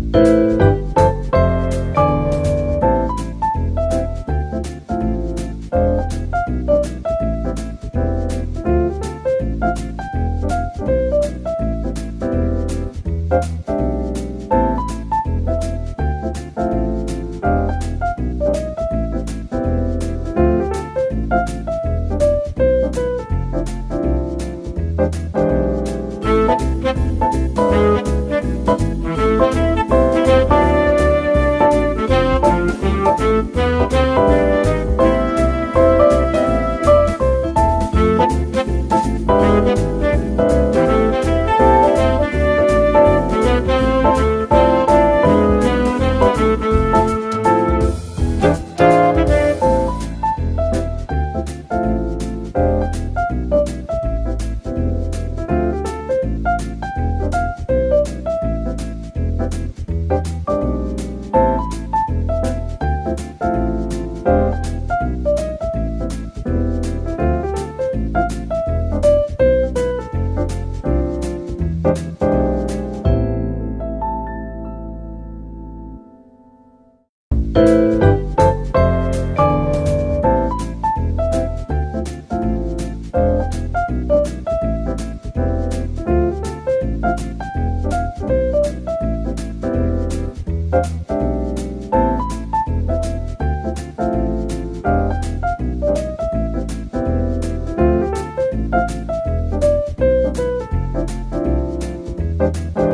Thank you.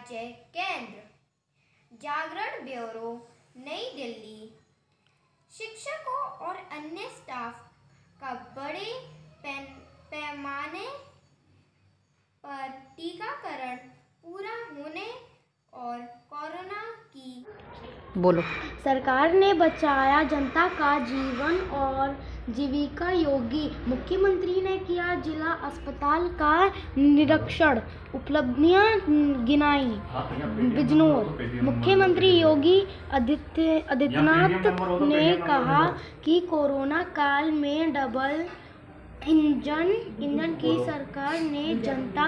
राज्य केंद्र। जागरण bureau, नई दिल्ली। शिक्षकों और अन्य स्टाफ का बड़े पैमाने पर टीकाकरण पूरा होने और कोरोना की सरकार ने बचाया जनता का जीवन और जीविका। योगी मुख्यमंत्री ने किया जिला अस्पताल का निरीक्षण, उपलब्धियां गिनाई। बिजनौर मुख्यमंत्री योगी आदित्यनाथ ने कहा कि कोरोना काल में डबल इंजन की सरकार ने जनता।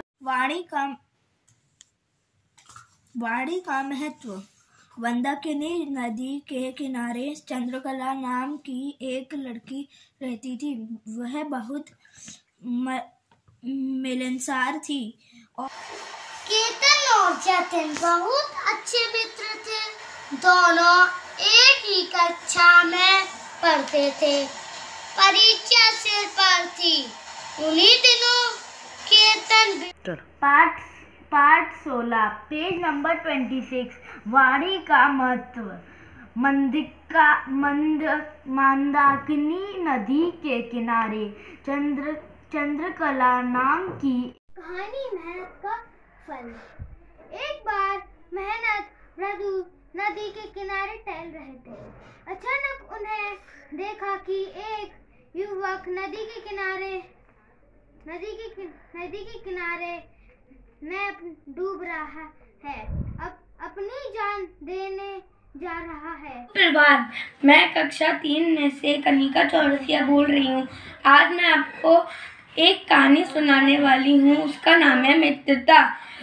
वाणी का महत्व। मंदाकिनी नदी के किनारे चंद्रकला नाम की एक लड़की रहती थी। वह बहुत मिलनसार थी और केतन और जतिन बहुत अच्छे मित्र थे। दोनों एक ही कक्षा में पढ़ते थे। परीक्षा सिर पर थी। उन्हीं दिनों केतन पाठ 16 पेज नंबर 26। वाणी का महत्व। मंदाकिनी नदी के किनारे चंद्रकला नाम की कहानी मेहनत का फल। एक बार मेहनत नदी के किनारे टहल रहे थे। अचानक उन्हें देखा कि एक युवक नदी के किनारे में डूब रहा है। अपनी जान देने जा रहा है। प्रभात, मैं कक्षा 3 में से कनिका चौरसिया बोल रही हूँ। आज मैं आपको एक कहानी सुनाने वाली हूँ। उसका नाम है मित्रता।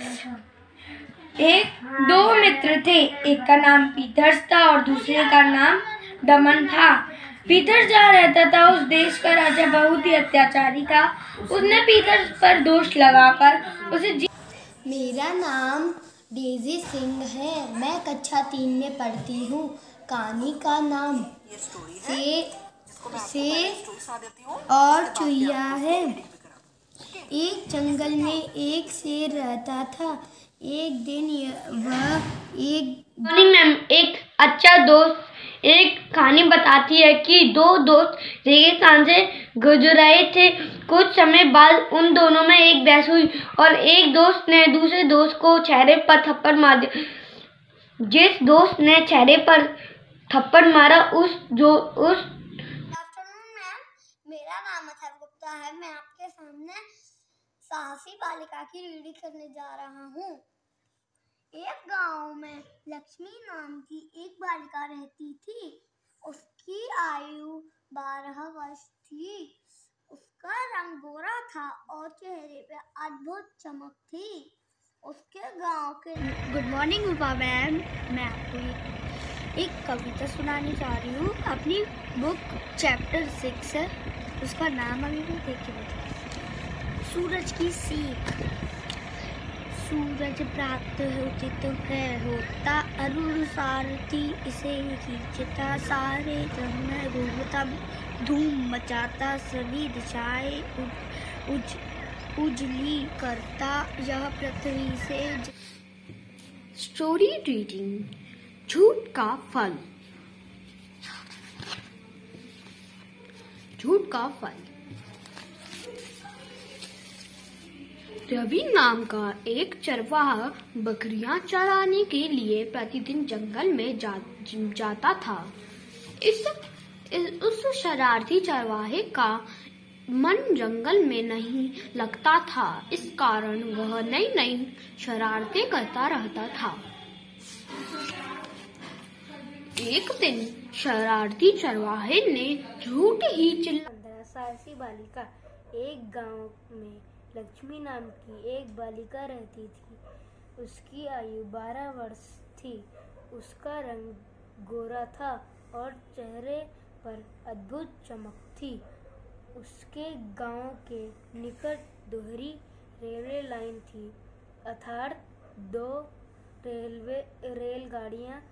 दो मित्र थे। एक का नाम पीटर्स था और दूसरे का नाम दमन था। पीटर्स जहाँ रहता था उस देश का राजा बहुत ही अत्याचारी था। उसने पीटर्स पर दोष लगाकर उसे मेरा नाम डेजी सिंह है। मैं कक्षा 3 में पढ़ती हूँ। कहानी का नाम शेर और चूहिया है। एक जंगल में एक शेर रहता था। एक दिन एक कहानी बताती है कि दो दोस्त रेगिस्तान से गुजर रहे थे। कुछ समय बाद उन दोनों में एक बहस हुई और एक दोस्त ने दूसरे दोस्त को चेहरे पर थप्पड़ मार दिया। जिस दोस्त ने चेहरे पर थप्पड़ मारा आफ्टरनून मैम, मेरा नाम अथर्व गुप्ता है। मैं आपके सामने साहसी बालिका की रीडिंग करने जा रहा हूँ। एक गांव में लक्ष्मी नाम की एक बालिका रहती थी। उसकी आयु 12 वर्ष थी। उसका रंग गोरा था और चेहरे पे अद्भुत चमक थी। उसके गांव के गुड मॉर्निंग रूपा मैम। मैं आपको एक कविता सुनाने जा रही हूँ। अपनी बुक चैप्टर 6 है। उसका नाम अभी मैं देख के बताऊँ। सूरज की सीख। सूरज प्राप्त होता अरुण सारथी इसे खींचता सारे जग में घूमता धूम मचाता सभी दिशाएं उजली करता यह पृथ्वी से। Story reading. झूठ का फल। झूठ का फल। रवि नाम का एक चरवाहा बकरियां चराने के लिए प्रतिदिन जंगल में जाता था। उस शरारती चरवाहे का मन जंगल में नहीं लगता था। इस कारण वह नई नई शरारतें करता रहता था। एक दिन शरारती चरवाहे ने झूठ ही 15 साहसी बालिका। एक गांव में लक्ष्मी नाम की एक बालिका रहती थी। उसकी आयु 12 वर्ष थी। उसका रंग गोरा था और चेहरे पर अद्भुत चमक थी। उसके गांव के निकट दोहरी रेलवे लाइन थी, अर्थात 2 रेलगाड़ियां